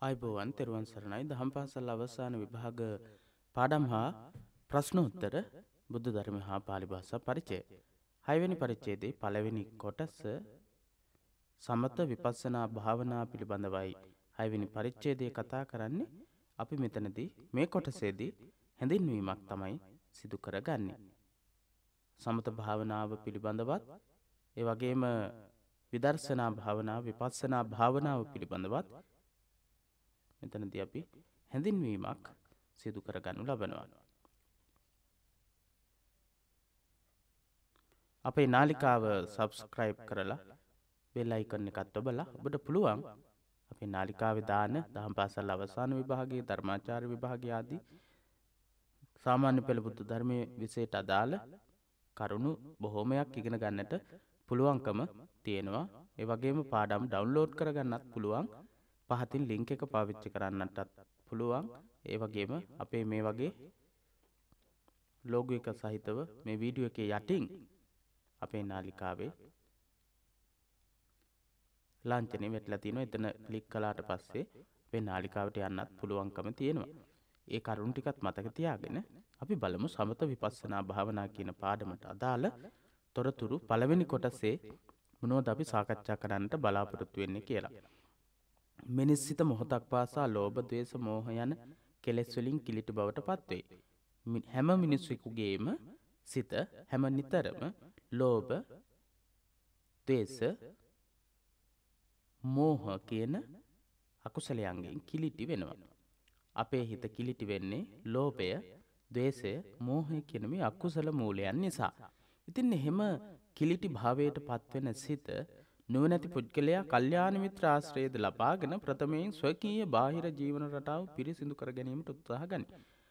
ආයුබෝවන් තෙරුවන් සරණයි දහම් පාසල් අවසාන විභාග පාඩම් හා ප්‍රශ්නෝත්තර බුද්ධ ධර්ම හා පාලි භාෂා පරිචය. 6 වෙනි පරිච්ඡේදයේ පළවෙනි කොටස සමත විපස්සනා භාවනා පිළිබඳවයි 6 වෙනි පරිච්ඡේදයේ කතා කරන්නේ. අපි මෙතනදී මේ කොටසේදී හැඳින්වීමක් තමයි සිදු කරගන්නේ. සමත භාවනාව පිළිබඳවත් ඒ වගේම විදර්ශනා භාවනාව විපස්සනා භාවනාව පිළිබඳවත් මෙතනදී අපි හැඳින්වීමක් සිදු කරගනු ලබනවා. අපේ නාලිකාව සබ්ස්ක්‍රයිබ් කරලා බෙල් අයිකන් එකත් ඔබලා ඔබට පුළුවන් අපේ නාලිකාවේ දාන දහම් පාසල් අවසාන විභාගයේ ධර්මාචාර්ය විභාගය ආදී සාමාන්‍ය පෙළ බුද්ධ ධර්මයේ විෂයට අදාළ කරුණු බොහෝමයක් ඉගෙන ගන්නට පුළුවන්කම තියෙනවා. ඒ වගේම පාඩම් ඩවුන්ලෝඩ් කරගන්නත් පුළුවන්. පහතින් ලින්ක් එක පාවිච්චි කරන්නටත් පුළුවන්. ඒ වගේම අපේ මේ වගේ ලෝගෝ එක සහිතව මේ වීඩියෝ එකේ යටින් අපේ නාලිකාවේ ලාංඡනය වෙట్లా තියෙනවා. එතන ක්ලික් කළාට පස්සේ අපේ නාලිකාවට යන්නත් පුළුවන්කම තියෙනවා. ඒ කරුණු ටිකත් මතක තියාගෙන අපි බලමු සමත විපස්සනා භාවනා කියන පාඩමට අදාළ තොරතුරු පළවෙනි කොටසේ මොනවද අපි සාකච්ඡා කරන්නට බලාපොරොත්තු වෙන්නේ කියලා. මිනිස් සිත මොහොතක් පාසා ලෝභ, ද්වේෂ, මෝහ යන කෙලෙස් වලින් කිලිට බවට පත්වේ. හැම මිනිසෙකුගේම සිත හැම නිතරම ලෝභ, ද්වේෂ, මෝහ කියන අකුසලයන්ගෙන් කිලිටි වෙනවා. අපේ හිත කිලිටි වෙන්නේ ලෝභය, ද්වේෂය, මෝහය කියන මේ අකුසල මූලයන් නිසා. ඉතින් එහෙම කිලිටි භාවයට පත්වෙන සිත නුවණැති පුද්ගලයා කල්යාණ මිත්‍ර ආශ්‍රයද ලබාගෙන ප්‍රථමයෙන් ස්වකීය බාහිර ජීවන රටාව පිරිසිදු කර ගැනීමට උත්සාහ ගනී.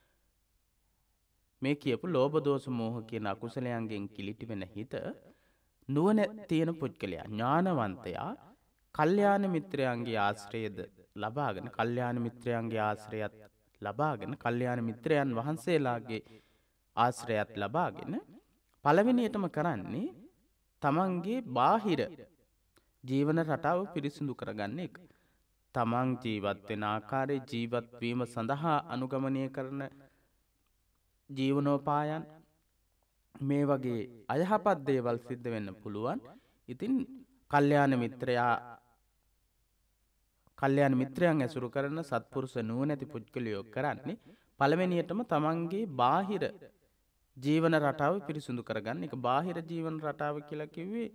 මේ කියපු ලෝභ, දෝෂ, මෝහ කියන අකුසලයන්ගෙන් කිලිටි වෙන හිත නුවණ තියෙන පුද්ගලයා, ඥානවන්තයා කල්යාණ මිත්‍රයන්ගේ ආශ්‍රයද ලබාගෙන, කල්යාණ මිත්‍රයන්ගේ ආශ්‍රයත් ලබාගෙන, කල්යාණ මිත්‍රයන් වහන්සේලාගේ ආශ්‍රයත් ලබාගෙන පළවෙනියටම කරන්නේ තමන්ගේ බාහිර ජීවන රටාව පිරිසිදු කරගන්න එක. තමන් ජීවත් වෙන ආකාරයේ ජීවත් වීම සඳහා අනුගමනය කරන ජීවනෝපායන් මේ වගේ අයහපත් දේවල් සිද්ධ වෙන්න පුළුවන්. ඉතින් කල්යාණ මිත්‍රයන් ඇසුරු කරන සත්පුරුෂ නුවණැති පුද්ගලයෝ කරන්නේ පළවෙනියටම තමන්ගේ බාහිර ජීවන රටාව පිරිසිදු කරගන්න එක. බාහිර ජීවන රටාව කියලා කිව්වේ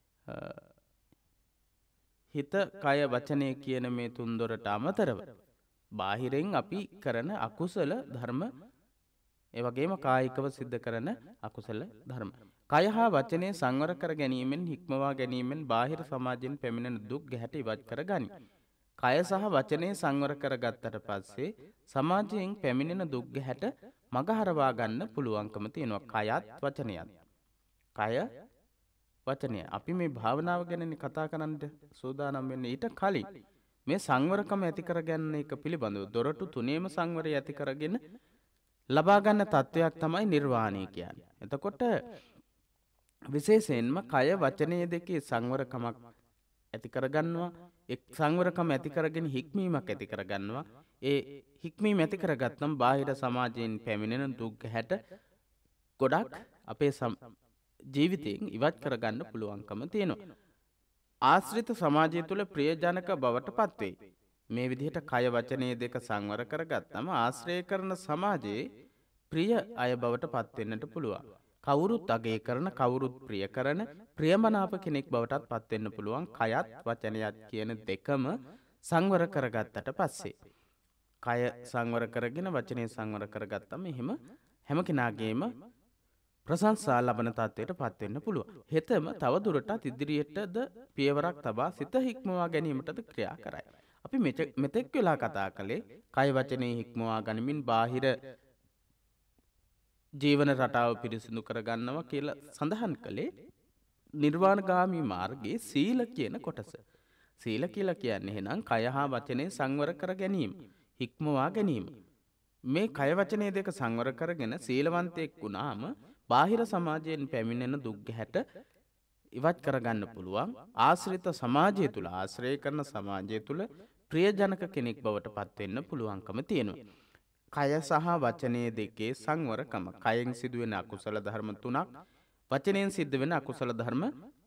හිත, කය, වචනය කියන මේ තුන්දොරට අමතරව බාහිරෙන් අපි කරන අකුසල ධර්ම, ඒ වගේම කායිකව සිද්ධ කරන අකුසල ධර්ම. කය හා වචනය සංවර කර ගැනීමෙන්, හික්මවා ගැනීමෙන් බාහිර සමාජයෙන් පැමිණෙන දුක් ගැහැට ඉවත් කරගනි. කය සහ වචනය සංවර කරගත්තට පස්සේ සමාජයෙන් පැමිණෙන දුක් ගැහැට මගහරවා ගන්න පුළුවන්කම තියෙනවා. කයත් වචනයත්. කය වචනය. අපි මේ භාවනාව ගැන කතා කරන්න සූදානම් වෙන්නේ ඊට කලින් මේ සංවරකම ඇති කරගන්න එක පිළිබඳව දොරටු තුනේම සංවරය ඇති කරගෙන ලබා ගන්න තත්වයක් තමයි නිර්වාණය කියන්නේ. එතකොට විශේෂයෙන්ම කය වචනය දෙකේ සංවරකමක් ඇති කරගන්නවා. එක් සංවරකම ඇති කරගෙන හික්මීමක් ඇති කරගන්නවා. ඒ හික්මීම ඇති කරගත්තම බාහිර සමාජයෙන් පැමිණෙන දුක් ගැහැට ගොඩක් අපේ ජීවිතයෙන් ඉවත් කරගන්න පුළුවන්කම තියෙනවා. ආශ්‍රිත සමාජය තුළ ප්‍රියජනක බවට පත්වෙයි. මේ විදිහට කය වචනය දෙක සංවර කරගත්තම ආශ්‍රය කරන සමාජයේ ප්‍රිය අය බවට පත්වෙන්නට පුළුවන්. කවුරුත් අගය කරන, කවුරුත් ප්‍රිය කරන, ප්‍රියමනාප කෙනෙක් බවටත් පත්වෙන්න පුළුවන්. කයත් වචනයත් කියන දෙකම සංවර කරගත්තට පස්සේ. කය සංවර කරගෙන වචනය සංවර කරගත්තම එහෙම හැම කෙනාගේම ප්‍රශංසා ලබන තත්ත්වයට පත්වෙන්න පුළුවන්. හෙතම තව දුරටත් ඉදිරියටද පියවරක් තබා සිත හික්මවා ගැනීමටද ක්‍රියා කරයි. අපි මෙතෙක් වෙලා කතා කළේ කය වචනේ හික්මවා ගනිමින් බාහිර ජීවන රටාව පිරිසිදු කරගන්නවා කියලා සඳහන් කළේ නිර්වාණගාමී මාර්ගයේ සීල කියන කොටස. සීල කියලා කියන්නේ එහෙනම් කය හා වචනේ සංවර කර ගැනීම, හික්මවා ගැනීම. මේ කය වචනේ දෙක සංවර කරගෙන සීලවන්තයෙක් වුණාම බාහිර සමාජයෙන් පැමිණෙන දුක් ගැහැට ඉවත් කරගන්න පුළුවන්. ආශ්‍රිත සමාජය තුළ, ආශ්‍රය කරන සමාජය තුළ ප්‍රියජනක කෙනෙක් බවට පත් වෙන්න පුළුවන්කම තියෙනවා. කය සහ වචනය දෙකේ සංවරකම. කයෙන් සිදුවෙන අකුසල ධර්ම 3ක්, වචනයෙන් සිද්ධ වෙන අකුසල ධර්ම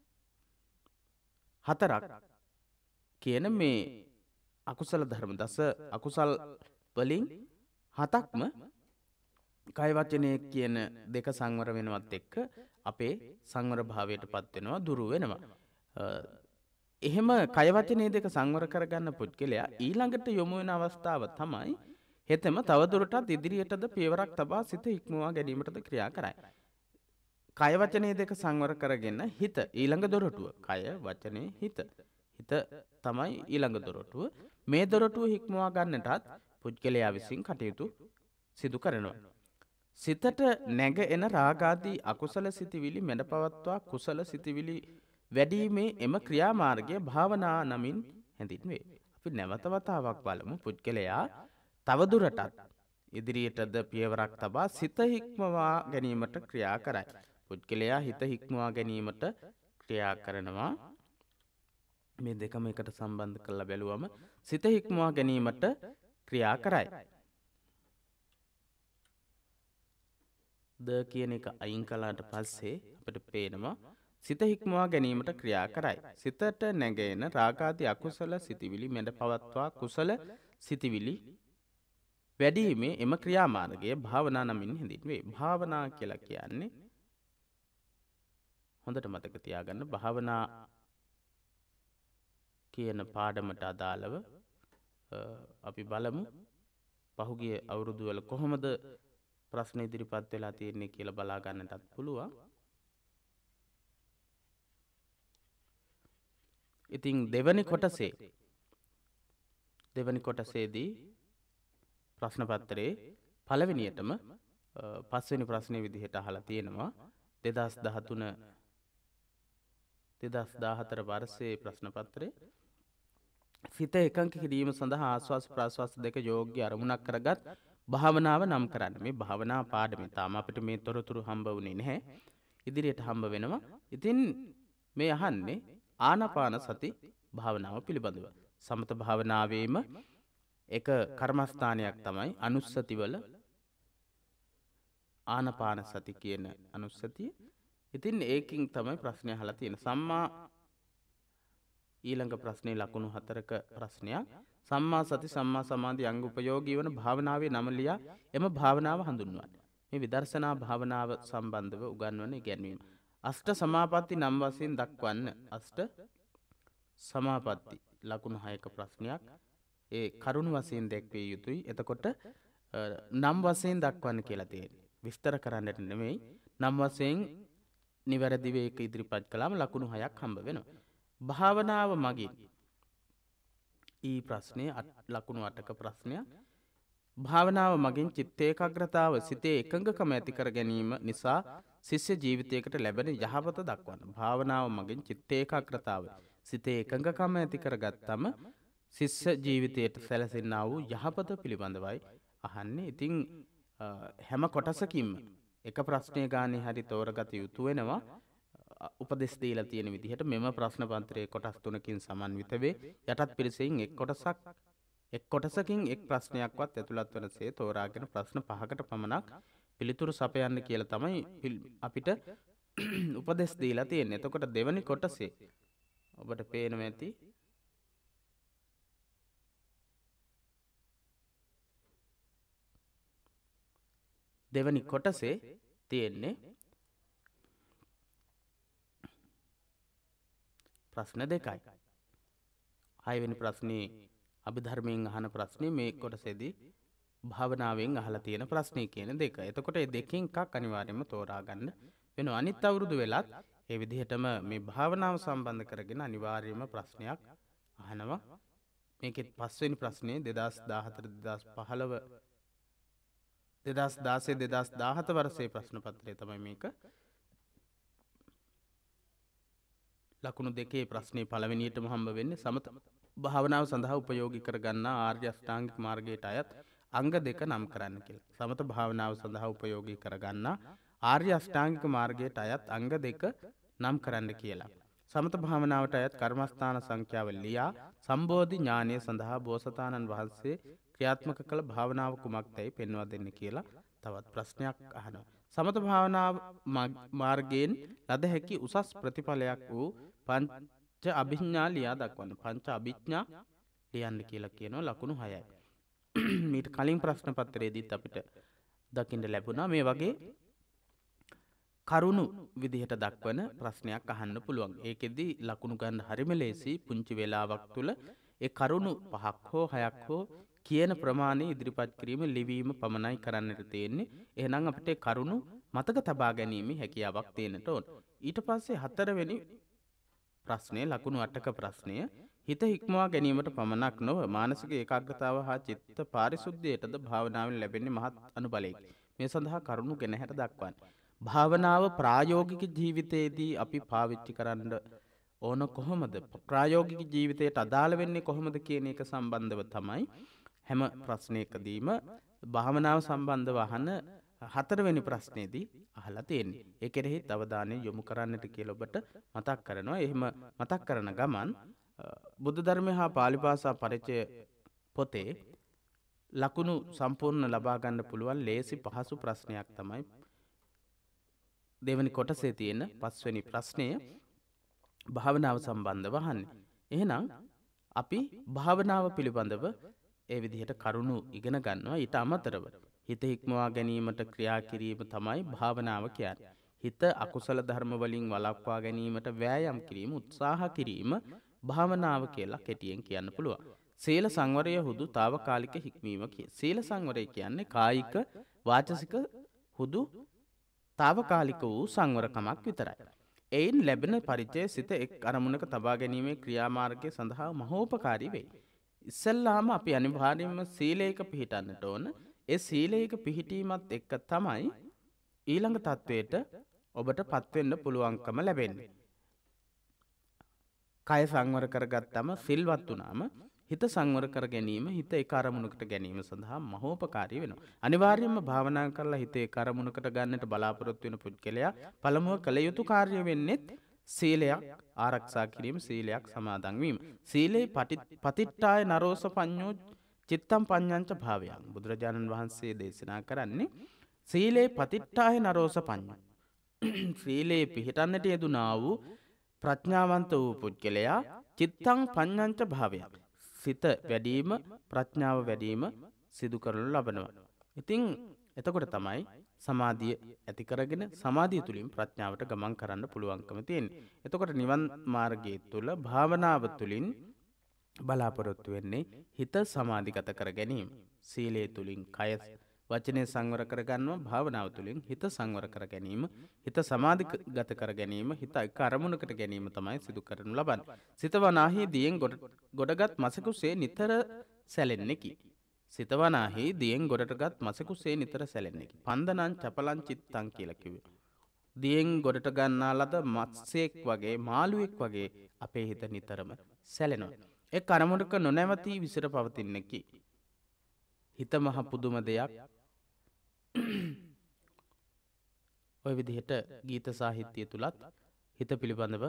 4ක් කියන මේ අකුසල ධර්ම දස අකුසල් වලින් 7ක්ම කය වචනය කියන දෙක සංවර වෙනවත් එක්ක අපේ සංවර භාවයට පත් වෙනවා, දුරු වෙනවා. එහෙම කය වචනේ දෙක සංවර කරගන්න පුද්ගලයා ඊළඟට යොමු වෙන අවස්ථාව තමයි හෙතෙම තවදුරටත් ඉදිරියටද පියවරක් තබා සිත ඉක්මවා ගැනීමටද ක්‍රියා කරයි. කය වචනේ දෙක සංවර කරගෙන හිත ඊළඟ දොරටුව. කය වචනේ හිත. හිත තමයි ඊළඟ දොරටුව. මේ දොරටුව හික්මවා ගන්නටත් පුද්ගලයා විසින් කටයුතු සිදු කරනවා. සිතට නැග එන රාගාදී අකුසල සිතිවිලි මැඩපවත්වා කුසල සිතිවිලි වැඩීමේ එම ක්‍රියාමාර්ගය භාවනා නමින් හැඳින්වේ. අපි නැවත වතාවක් බලමු. පුද්ගලයා තවදුරටත් ඉදිරියටද පියවරක් තබා සිත හික්මවා ගැනීමට ක්‍රියා කරයි. පුද්ගලයා හිත හික්මවා ගැනීමට ක්‍රියා කරනවා. මේ දෙකම එකට සම්බන්ධ කරලා බැලුවම සිත හික්මවා ගැනීමට ක්‍රියා කරයි. ද කියන එක අයින් කළාට පස්සේ අපිට පේනවා සිත හික්මවා ගැනීමට ක්‍රියා කරයි. සිතට නැගෙන රාගාදී අකුසල සිතිවිලි මැඩ පවත්වා කුසල සිතිවිලි වැඩීමේ එම ක්‍රියාමාර්ගය භාවනා නමින් හැඳින්වේ. භාවනා කියලා කියන්නේ හොඳට මතක තියාගන්න, භාවනා කියන පාඩමට අදාළව අපි බලමු පහුගිය අවුරුදු වල කොහොමද ප්‍රශ්න ඉදිරිපත් වෙලා තියෙන්නේ කියලා බලා ගන්නටත් පුළුවන්. ඉතින් දෙවැනි කොටසේදී ප්‍රශ්න පත්‍රයේ පළවෙනියටම පස්වෙනි ප්‍රශ්නේ විදිහට අහලා තියෙනවා 2014 වර්ෂයේ ප්‍රශ්න පත්‍රයේ සිත එකඟ කිරීම සඳහා ආස්වාස් ප්‍රාස්වාස් දෙක යෝග්‍ය අරමුණක් කරගත් භාවනාව නම් කරන්න. මේ භාවනා පාඩමේ තාම අපිට මේ තොරතුරු හම්බ වුණේ නැහැ. ඉදිරියට හම්බ වෙනවා. ඉතින් මේ අහන්නේ ආනාපාන සති භාවනාව පිළිබඳව. සමත භාවනාවේම එක කර්මස්ථානයක් තමයි අනුස්සතිවල ආනාපාන සති කියන අනුස්සතිය. ඉතින් ඒකින් තමයි ප්‍රශ්නය අහලා තියෙන්නේ. සම්මා ඊළඟ ප්‍රශ්නේ ලකුණු 4ක ප්‍රශ්නයක්. සම්මා සති සම්මා සමාධි අංග උපයෝගී වන භාවනාවේ නම ලියා එම භාවනාව හඳුන්වන්න. මේ විදර්ශනා භාවනාව සම්බන්ධව උගන්වන ඉගැන්වීම. අෂ්ට සමාපatti නම් වශයෙන් දක්වන්න. අෂ්ට සමාපatti ලකුණු 6ක ප්‍රශ්නයක්. ඒ කරුණු වශයෙන් දැක්විය යුතුයි. එතකොට නම් වශයෙන් දක්වන්න කියලා තියෙන්නේ. විස්තර කරන්නට නෙමෙයි. නම් වශයෙන් නිවැරදිව ඒක ඉදිරිපත් කළාම ලකුණු 6ක් හම්බ වෙනවා. භාවනාව මගින් ඊ ප්‍රශ්නය ලකුණු 8ක ප්‍රශ්නයක්. භාවනාව මගින් චිත්ත ඒකාග්‍රතාව සිතේ එකඟකම ඇති කර ගැනීම නිසා ශිෂ්‍ය ජීවිතයකට ලැබෙන යහපත දක්වන්න. භාවනාව මගින් චිත්ත ඒකාග්‍රතාව සිතේ එකඟකම ඇති කරගත්තම ශිෂ්‍ය ජීවිතයට සැලසෙන්නා වූ යහපත පිළිබඳවයි අහන්නේ. ඉතින් හැම කොටසකින්ම එක ප්‍රශ්නය ගානේ හරි තෝරගත යුතු වෙනවා. උපදෙස් දීලා තියෙන විදිහට මෙම ප්‍රශ්න පත්‍රයේ කොටස් 3කින් සමන්විත වේ. යටත් පිරිසෙන් එක් කොටසකින් එක් ප්‍රශ්නයක්වත් ඇතුළත් වෙනසේ තෝරාගෙන ප්‍රශ්න 5කට පමණක් පිළිතුරු සපයන්න කියලා තමයි අපිට උපදෙස් දීලා තියෙන්නේ. එතකොට දෙවැනි කොටසේ ඔබට පේනවා ඇති දෙවැනි කොටසේ තියෙන්නේ ප්‍රශ්න 2යි. 6 වෙනි ප්‍රශ්නේ අභිධර්මයෙන් අහන ප්‍රශ්නේ මේ කොටසේදී භාවනාවෙන් අහලා තියෙන ප්‍රශ්නේ කියන දෙක. එතකොට මේ දෙකෙන් එකක් අනිවාර්යයෙන්ම තෝරා ගන්න වෙනවා. අනිත් අවුරුදු වෙලත් මේ විදිහටම මේ භාවනාව සම්බන්ධ කරගෙන අනිවාර්යයෙන්ම ප්‍රශ්නයක් අහනවා. මේකෙත් 5 වෙනි ප්‍රශ්නේ 2014 2015 2016 වර්ෂයේ ප්‍රශ්න පත්‍රය තමයි මේක. ලකුණු 2 ප්‍රශ්නේ පළවෙනියටම හම්බ වෙන්නේ සමත භාවනාව සඳහා උපයෝගී කරගන්න ආර්ය අෂ්ටාංගික මාර්ගයට අයත් අංග 2 නම් කරන්න කියලා. සමත භාවනාව සඳහා උපයෝගී කරගන්න ආර්ය අෂ්ටාංගික මාර්ගයට අයත් අංග 2 නම් කරන්න කියලා. සමත භාවනාවට අයත් කර්මස්ථාන සංඛ්‍යාව ලියා සම්බෝධි ඥානය සඳහා බෝසතාණන් වහන්සේ ක්‍රියාත්මක කළ භාවනාව කුමක්දැයි පෙන්වා දෙන්න කියලා තවත් ප්‍රශ්නයක් අහනවා. සමත භාවනාව මාර්ගයෙන් ලද හැකි උසස් ප්‍රතිඵලයක් වූ පංච අභිඥා ලියා දක්වන්න. පංච අභිඥා ලියන්න කියලා කියනවා ලකුණු 6යි. මීට කලින් ප්‍රශ්න පත්‍රයේදීත් අපිට දකින්න ලැබුණා මේ වගේ කරුණු විදිහට දක්වන ප්‍රශ්නයක් අහන්න පුළුවන්. ඒකෙදි ලකුණු ගන්න හරිම ලේසි. පුංචි වෙලාවක් තුල ඒ කරුණු 5ක් හෝ 6ක් හෝ කියන ප්‍රමාණය ඉදිරිපත් කිරීම ලිවීම පමණයි කරන්නට තියෙන්නේ. එහෙනම් අපිට කරුණු මතක තබා ගැනීම හැකියාවක් තියෙන්නට ඕන. ඊට පස්සේ 4 වෙනි ප්‍රශ්නය ලකුණු 8ක ප්‍රශ්නය හිත හික්මවා ගැනීමට පමණක් නොව මානසික ඒකාග්‍රතාව හා චිත්ත පාරිශුද්ධියටද භාවනාවෙන් ලැබෙන්නේ මහත් අනුබලයකි. මේ සඳහා කරුණු ගැන හැට දක්වන්නේ. භාවනාව ප්‍රායෝගික ජීවිතයේදී අපි පාවිච්චි කරන්න ඕන කොහොමද? ප්‍රායෝගික ජීවිතයට අදාළ වෙන්නේ කොහොමද කියන එක සම්බන්ධව තමයි හැම ප්‍රශ්නයකදීම භාවනාව සම්බන්ධව අහන 4 වෙනි ප්‍රශ්නේදී අහලා තියෙන්නේ. ඒ කෙරෙහිත් අවධානය යොමු කරන්නට කියලා ඔබට මතක් කරනවා. එහෙම මතක් කරන ගමන් බුද්ධ ධර්මය හා පාලි භාෂා පරිචය පොතේ ලකුණු සම්පූර්ණ ලබා ගන්න පුළුවන් ලේසි පහසු ප්‍රශ්නයක් තමයි දෙවැනි කොටසේ තියෙන 5 වෙනි ප්‍රශ්නය භාවනාව සම්බන්ධව අහන්නේ. එහෙනම් අපි භාවනාව පිළිබඳව ඒ විදිහට කරුණු ඉගෙන ගන්නවා. ඊට අමතරව හිත හික්මවා ගැනීමට ක්‍රියා කිරීම තමයි භාවනාව කියන්නේ. හිත අකුසල ධර්ම වලින් වළක්වා ගැනීමට වෑයම් කිරීම, උත්සාහ කිරීම භාවනාව කියලා කෙටියෙන් කියන්න පුළුවන්. සීල සංවරය හුදු తాවකාලික හික්මීම සීල සංවරය කියන්නේ කායික වාචසික හුදු తాවකාලික වූ සංවරකමක් විතරයි. එයින් ලැබෙන පරිචය සිත එක් අරමුණක තබා ගැනීමේ ක්‍රියාමාර්ගය සඳහා මහෝපකාරී වෙයි. ඉස්සෙල්ලාම අපි අනිවාර්යයෙන්ම සීලයක පිහිටන්නට ඕන. ඒ සීලයක පිහිටීමත් එක්ක තමයි ඊළඟ තත්වයට ඔබට පත්වෙන්න පුළුවන්කම ලැබෙන්නේ. කය සංවර කරගත්තම සිල්වත් වුණාම හිත සංවර කර ගැනීම හිත ඒක අරමුණකට ගැනීම සඳහා මහෝපකාරී වෙනවා. අනිවාර්යයෙන්ම භාවනා කරලා හිත ඒක අරමුණකට ගන්නට බලාපොරොත්තු වෙන පුද්ගලයා පළමුව කළ යුතු කාර්ය වෙන්නේ සීලයක් ආරක්ෂා කිරීම, සීලයක් සමාදන් වීම. සීලේ පතිට්ඨාය නරෝස පඤ්ඤෝ චිත්තම් පඤ්ඤංච භාවයං. බුදුරජාණන් වහන්සේ දේශනා කරන්නේ සීලේ පතිට්ඨාය නරෝස පඤ්ඤෝ. සීලේ පිහිටන්නට යෙදුනා වූ ප්‍රඥාවන්ත වූ පුද්ගලයා චිත්තං පඤ්ඤංච භාවයං. සිත වැඩිම ප්‍රඥාව වැඩිම සිදු කරනු ලබනවා. ඉතින් එතකොට තමයි සමාධිය ඇති කරගෙන සමාධිය තුලින් ප්‍රඥාවට ගමන් කරන්න පුළුවන්කම තියෙන්නේ. එතකොට නිවන් මාර්ගයේ තුල භාවනාව තුලින් බලාපොරොත්තු වෙන්නේ හිත සමාධිගත කර ගැනීම. සීලය තුලින් කය වචනේ සංවර කර ගන්නවා. භාවනාව තුලින් හිත සංවර කර ගැනීම, හිත සමාධිගත කර ගැනීම, හිත එක අරමුණකට ගැනීම තමයි සිදු කරනු ලබන්නේ. සිත වනාහි දියෙන් ගොඩගත් මසකුසේ නිතර සැලෙන්නේකි. සිත වනාහි දියෙන් ගොඩටගත් මසකුසේ නිතර සැලෙන්නේකි. පන්දනං චපලං චිත්තං කියලා කිව්වේ. දියෙන් ගොඩට ගන්නා ලද මත්ස්‍යෙක් වගේ, මාළුවෙක් වගේ අපේ හිත නිතරම සැලෙනවා. එක් අරමුණක නොනැවතී විසිර පවතින්නකි. හිත මහ පුදුම දෙයක්. ඔය විදිහට ගීත සාහිත්‍යය තුලත් හිත පිළිබඳව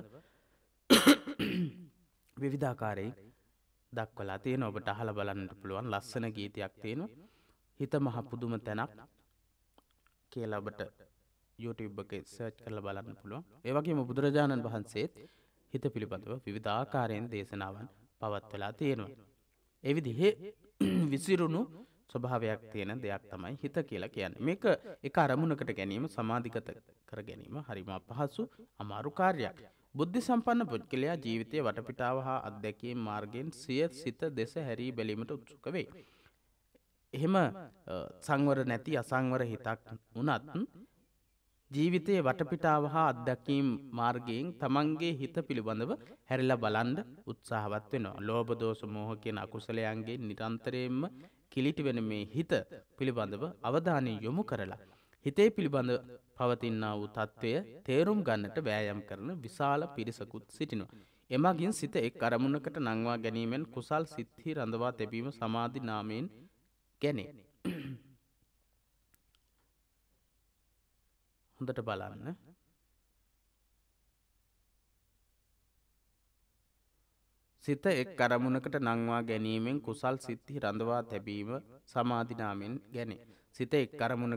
විවිධාකාරයෙන් දක්වලා තියෙනවා. ඔබට අහලා බලන්නට පුළුවන් ලස්සන ගීතයක් තියෙනවා. හිත මහ පුදුම තැනක් කියලා ඔබට YouTube එකේ සර්ච් කරලා බලන්න පුළුවන්. ඒ වගේම බුදුරජාණන් වහන්සේත් හිත පිළිබඳව විවිධාකාරයෙන් දේශනාවන් පවත්වලා තියෙනවා. ඒ විදිහේ විසිරුණු ස්වභාවයක් තියෙන දෙයක් තමයි හිත කියලා කියන්නේ. මේක එක අරමුණකට ගැනීම, සමාධිගත කර ගැනීම හරිම අපහසු අමාරු කාර්යයක්. බුද්ධ සම්පන්න පුද්ගලයා ජීවිතයේ වටපිටාව හා අත්දැකීම් මාර්ගයෙන් සිය සිත දෙස හැරී බැලීමට උත්සුක වෙයි. එහෙම සංවර නැති අසංවර හිතක් වුණත් ජීවිතයේ වටපිටාව හා අත්දැකීම් මාර්ගයෙන් තමන්ගේ හිත පිළිබඳව හැරිලා බලන්න උත්සාහවත් වෙනවා. ලෝභ දෝෂ මෝහ කියන අකුසලයන්ගෙන් නිරන්තරයෙන්ම කිලිටි වෙන මේ හිත පිළිබඳව අවධානය යොමු කරලා හිතේ පිළිබඳ පවතිනා වූ తත්වය තේරුම් ගන්නට වෑයම් කරන විශාල පිරිසකුත් සිටිනවා. එමගින් සිත එක් අරමුණකට නංවා ගැනීමෙන් කුසල් සිත්හි රඳවා තැබීම සමාධි නාමයෙන් ගැනේ. හොඳට බලන්න. සිත එක් අරමුණකට නංවා ගැනීමෙන් කුසල් සිත්හි රඳවා තැබීම සමාධි නාමයෙන් ගැනේ. සිත එක්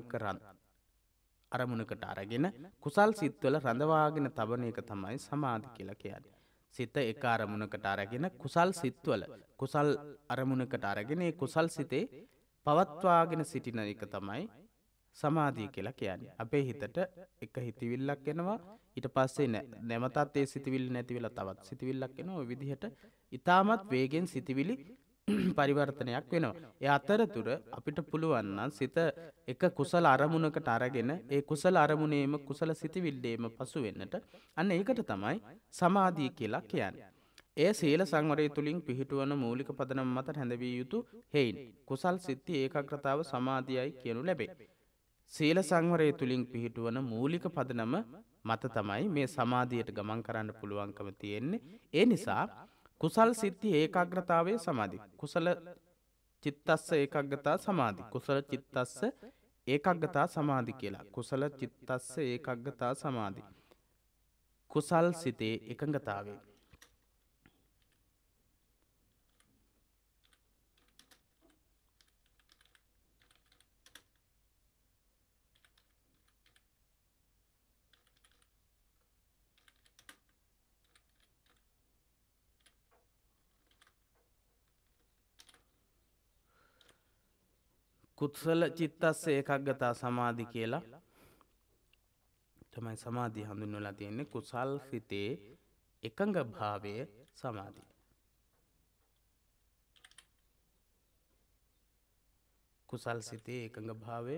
අරමුණකට අරගෙන කුසල් සිත්වල රඳවාගෙන තබන එක තමයි සමාධි කියලා කියන්නේ. සිත එක අරමුණකට අරගෙන කුසල් සිත්වල කුසල් අරමුණකට අරගෙන ඒ කුසල් සිතේ පවත්වාගෙන සිටින එක තමයි සමාධිය කියලා කියන්නේ. අපේ හිතට එක හිතවිල්ලක් එනවා, ඊට පස්සේ නැවතත් ඒ සිතවිල්ල නැති වෙලා තවත් සිතවිල්ලක් එනවා. ওই විදිහට ඊටමත් වේගෙන් සිතවිලි පරිවර්තනයක් වෙනවා. ඒ අතරතුර අපිට පුළුවන් නම් සිත එක කුසල අරමුණකට අරගෙන ඒ කුසල අරමුණේම කුසල සිතවිල්ලේම පසු වෙන්නට අන්න ඒකට තමයි සමාධිය කියලා කියන්නේ. එය සීල සංවරය තුලින් පිහිටුවන මූලික පදනම මත හැඳවිය යුතු හේයින් කුසල් සිත්ති ඒකාග්‍රතාව සමාධියයි කියනු ලැබේ. සීල සංවරය තුලින් පිහිටුවන මූලික පදනම මත තමයි මේ සමාධියට ගමන් කරන්න පුළුවන්කම තියෙන්නේ. ඒ නිසා කුසල් සිත්ති ඒකාග්‍රතාවයේ සමාධි. කුසල චිත්තස්ස ඒකාග්‍රතා සමාධි. කුසල චිත්තස්ස ඒකාග්‍රතා සමාධි කියලා. කුසල චිත්තස්ස ඒකාග්‍රතා සමාධි. කුසල් සිතේ එකඟතාවය. කුසල චිත්තස්ස ඒකාග්‍රතා සමාධි කියලා තමයි සමාධිය හඳුන්වලා තියෙන්නේ. කුසල් සිතේ එකඟ භාවය සමාධිය. කුසල් සිතේ එකඟ භාවය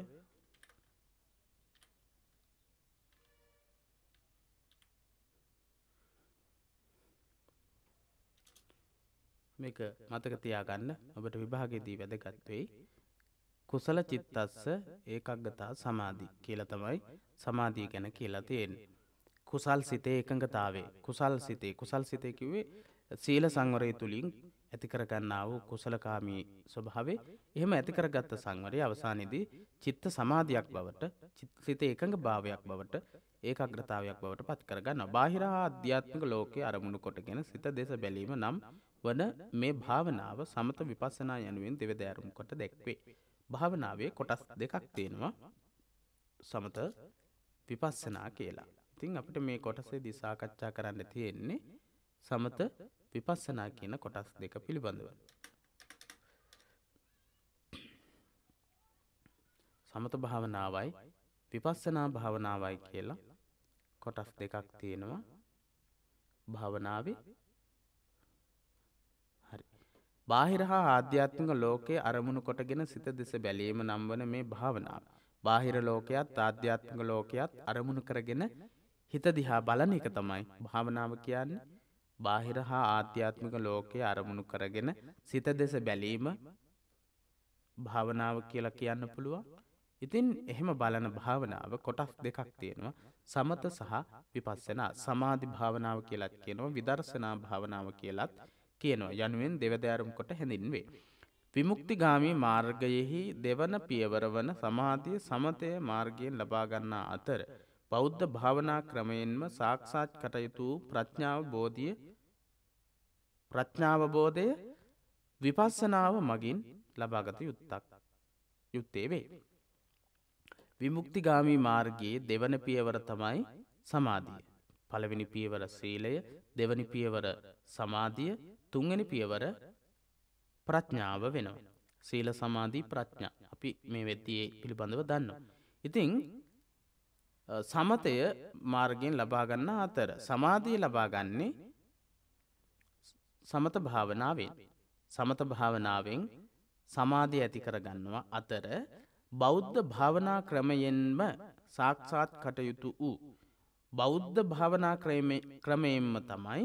මේක මතක තියාගන්න. ඔබට විභාගයේදී වැදගත් වෙයි. කුසල චිත්තස්ස ඒකාග්‍රතා සමාධි කියලා තමයි සමාධිය ගැන කියලා තියෙන්නේ. කුසල් සිතේ එකඟතාවය. කුසල් සිතේ කිව්වේ සීල සංවරය තුලින් ඇති කරගන්නා වූ කුසලකාමී ස්වභාවය. එහෙම ඇති කරගත්ත සංවරය අවසානයේදී චිත්ත සමාධියක් බවට, සිතේ එකඟ භාවයක් බවට, ඒකාග්‍රතාවයක් බවට පත් කරගන්නවා. බාහිර හා ආධ්‍යාත්මික ලෝකයේ අරමුණු කොටගෙන සිත දෙස බැලීම නම් වන මේ භාවනාව සමත විපස්සනා යනුවෙන් දෙවදෑරුම් කොට දැක්වේ. භාවනාවේ කොටස් දෙකක් තියෙනවා, සමත විපස්සනා කියලා. ඉතින් අපිට මේ කොටසේදී සාකච්ඡා කරන්න තියෙන්නේ සමත විපස්සනා කියන කොටස් දෙක පිළිබඳව. සමත භාවනාවයි විපස්සනා භාවනාවයි කියලා කොටස් දෙකක් තියෙනවා භාවනාවේ. බාහිර හා ආධ්‍යාත්මික ලෝකයේ අරමුණු කොටගෙන සිත දෙස බැලීම නම් වන මේ භාවනාව. බාහිර ලෝකයත් ආධ්‍යාත්මික ලෝකයත් අරමුණු කරගෙන හිත දිහා බලන එක තමයි භාවනාව කියන්නේ. බාහිර හා ආධ්‍යාත්මික ලෝකයේ අරමුණු කරගෙන සිත දෙස බැලීම භාවනාව කියලා කියන්න පුළුවන්. ඉතින් එහෙම බලන භාවනාව කොටස් දෙකක් තියෙනවා, සමත සහ විපස්සනා. සමාධි භාවනාව කියලාත් කියනවා, විදර්ශනා භාවනාව කියලාත් කියනවා. යනුවෙන් දෙවදෑරුම් කොට හැඳින්වේ. විමුක්තිගාමී මාර්ගයෙහි දෙවන පියවර වන සමාධිය සමතය මාර්ගයෙන් ලබා ගන්නා අතර බෞද්ධ භාවනා ක්‍රමයෙන්ම සාක්ෂාත් කටයුතු වූ ප්‍රඥාවබෝධය විපස්සනාව මගින් ලබාගත යුත්තේ වේ. විමුක්තිගාමී මාර්ගයේ දෙවන පියවර තමයි සමාධිය. පළවෙනි පියවර සීලය, දෙවනි පියවර සමාධිය, තුන්වෙනි පියවර ප්‍රඥාව වෙනවා. සීල සමාධි ප්‍රඥා අපි මේ වෙද්දී පිළිබඳව දන්නවා. ඉතින් සමතය මාර්ගයෙන් ලබා ගන්න අතර සමාධිය ලබා ගන්නේ සමත භාවනාවෙන්. සමත භාවනාවෙන් සමාධිය ඇති කර ගන්නවා අතර බෞද්ධ භාවනා ක්‍රමයෙන්ම සාක්ෂාත් කටයුතු වූ බෞද්ධ භාවනා ක්‍රමයෙන්ම තමයි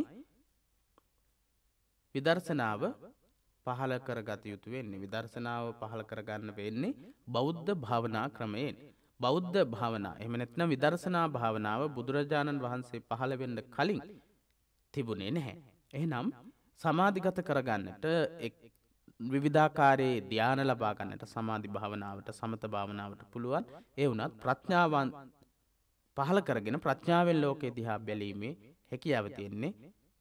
විදර්ශනාව පහළ කරගත යුතු වෙන්නේ. විදර්ශනාව පහළ කරගන්න වෙන්නේ බෞද්ධ භාවනා ක්‍රමයෙන්. බෞද්ධ භාවනා එහෙම නැත්නම් විදර්ශනා භාවනාව බුදුරජාණන් වහන්සේ පහළ වෙන්න කලින් තිබුණේ නැහැ. එහෙනම් සමාධිගත කරගන්නට විවිධාකාරයේ ධ්‍යාන ලබා ගන්නට සමාධි භාවනාවට, සමත භාවනාවට පුළුවන්. ඒ වුණත් ප්‍රඥාවන් පහළ කරගෙන ප්‍රඥාවෙන් ලෝකේ දිහා බැලීමේ හැකියාව තියෙන්නේ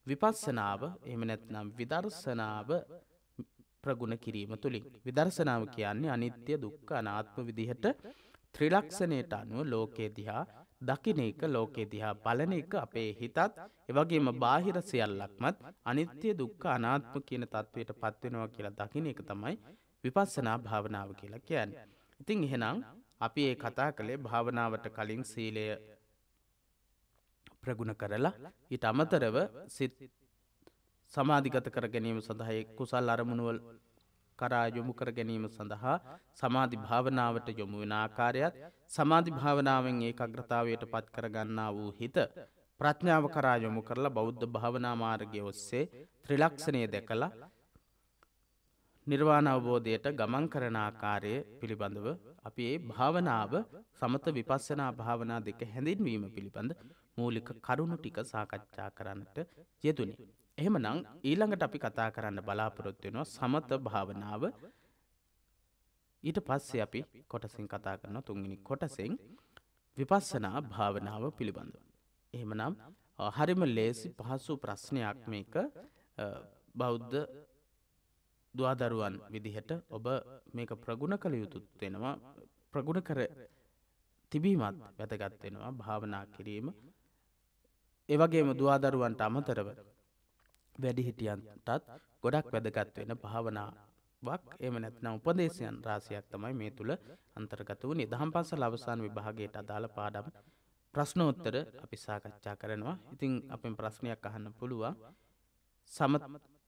විපස්සනාව එහෙම නැත්නම් විදර්ශනාව ප්‍රගුණ කිරීම තුළින් විදර්ශනාව කියන්නේ අනිත්‍ය දුක්ඛ අනාත්ම විදිහට ත්‍රිලක්ෂණයට අනුව ලෝකේ දිහා දකින්න එක ලෝකේ දිහා බලන එක අපේ හිතත් ඒ වගේම බාහිර සියල්ලක්මත් අනිත්‍ය දුක්ඛ අනාත්ම කියන தത്വයට පත් වෙනවා කියලා දකින්න එක තමයි විපස්සනා භාවනාව කියලා කියන්නේ. ඉතින් එහෙනම් අපි මේ කතා කළේ භාවනාවට කලින් සීලය ප්‍රගුණ කරලා ඊට අමතරව සිත සමාධිගත කර ගැනීම සඳහා කුසල් අරමුණු වල කරා යොමු කර ගැනීම සඳහා සමාධි භාවනාවට යොමු වෙන ආකාරයත් සමාධි භාවනාවෙන් ඒකාග්‍රතාවයට පත් කර ගන්නා වූ හිත ප්‍රඥාව කරා යොමු කරලා බෞද්ධ භාවනා මාර්ගයේ ඔස්සේ ත්‍රිලක්ෂණය දැකලා නිර්වාණ අවබෝධයට ගමන් කරන ආකාරය පිළිබඳව අපි මේ භාවනාව සමත විපස්සනා භාවනා දෙක හැඳින්වීම පිළිබඳ මූලික කරුණු ටික සාකච්ඡා කරන්නට යෙදුණි. එහෙමනම් ඊළඟට අපි කතා කරන්න බලාපොරොත්තු වෙනවා සමත භාවනාව. ඊට පස්සේ අපි කොටසින් කතා කරනවා තුන්වෙනි කොටසෙන් විපස්සනා භාවනාව පිළිබඳව. එහෙමනම් හරිම ලේසි පහසු ප්‍රශ්නයක් මේක. බෞද්ධ දුවදරුවන් විදිහට ඔබ මේක ප්‍රගුණ කළ යුතු වෙනවා. ප්‍රගුණ කර තිබීමත් වැදගත් වෙනවා භාවනා කිරීම. ඒ වගේම දුවදරුවන්ට අමතරව වැඩිහිටියන්ටත් ගොඩක් වැදගත් වෙන භාවනාවක් එහෙම නැත්නම් උපදේශයන් රාශියක් තමයි මේ තුල අන්තර්ගත වුනේ. දහම් පාසල අවසාන විභාගයට අදාළ පාඩම් ප්‍රශ්නෝත්තර අපි සාකච්ඡා කරනවා. ඉතින් අපෙන් ප්‍රශ්නයක් අහන්න පුළුවන්. සමත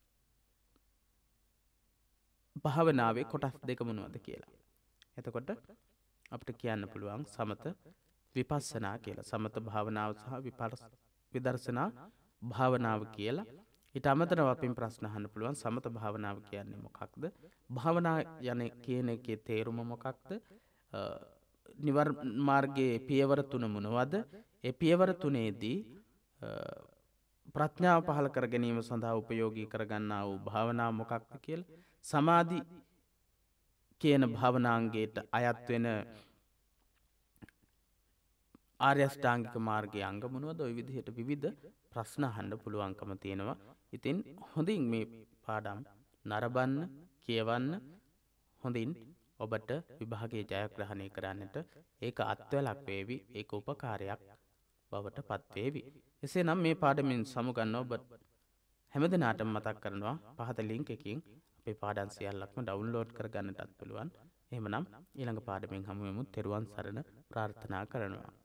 භාවනාවේ කොටස් දෙක මොනවද කියලා. එතකොට අපිට කියන්න පුළුවන් සමත විපස්සනා කියලා. සමත භාවනාව සහ විදර්ශනා භාවනාව කියලා. ඊට අමතරව අපින් ප්‍රශ්න අහන්න පුළුවන් සමත භාවනාව කියන්නේ මොකක්ද? භාවනා යන්නේ කියන එකේ තේරුම මොකක්ද? නිවර්ණ මාර්ගයේ පියවර තුන මොනවද? ඒ පියවර තුනේදී ප්‍රඥාව පහළ කර ගැනීම සඳහා උපයෝගී කරගන්නා වූ භාවනාව මොකක්ද කියලා. සමාධි කියන භාවනාංගයට අයත් වෙන ආර්ය අෂ්ටාංගික මාර්ගයේ අංග මොනවද? ওই විදිහට විවිධ ප්‍රශ්න අහන්න පුළුවන්කම තියෙනවා. ඉතින් හොඳින් මේ පාඩම් නරඹන්න, කියවන්න. හොඳින් ඔබට විභාගයේ ජයග්‍රහණය කරන්නට ඒක අත්වලක් වේවි. ඒක උපකාරයක් බවට පත් වේවි. එසේනම් මේ පාඩමින් සමුගන්න ඔබ හැමදෙනාටම මතක් කරනවා පහත ලින්ක් එකකින් අපේ පාඩම් සියල්ලක්ම ඩවුන්ලෝඩ් කරගන්නටත් පුළුවන්. එහෙමනම් ඊළඟ පාඩමෙන් හමු වෙමු. තෙරුවන් සරණ ප්‍රාර්ථනා කරනවා.